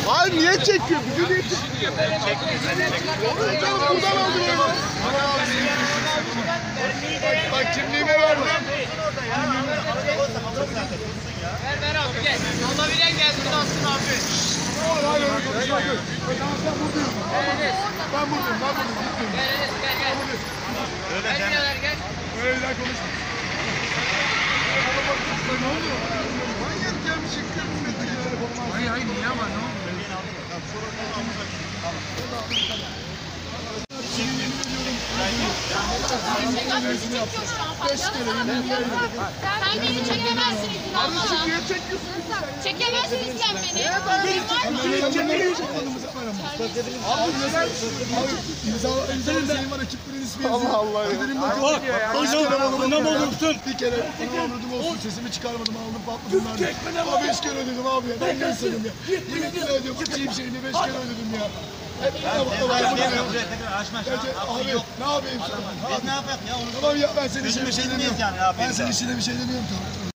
Hayır niye çekiyor? Bizi niye çekiyor? Buradan aldı ya. Bak kimliğime ver lan. Ver abi gel. Alabilen gelsin alsın abi. Hayır hayır. Ben buradayım. Gel. Öyle konuşma. Ne oluyor? Manyak gelmiş Hayır niye ama ne oldu? Sen beni çekemezsin izin almadan. Niye çekiyorsun? Çekemezsin sen beni. İmzalayın var ekiplerin ismi yazıyor. Allah ya. Bana mı olursun? Bir kere anladım olsun sesimi çıkarmadım aldım patladım ben. Ama 5 kere ödedim abi ya. Ben ne istedim ya. Yemin ediyorum içeyim şeyini 5 kere ödedim ya. Hep abi ne yapayım sana? Biz ne yapalım ya? Tamam ya ben senin işine bir şey Üzülmesin demiyorum. miyiz yani? Ne yapayım Ben senin ya? işine bir şey demiyorum tamam.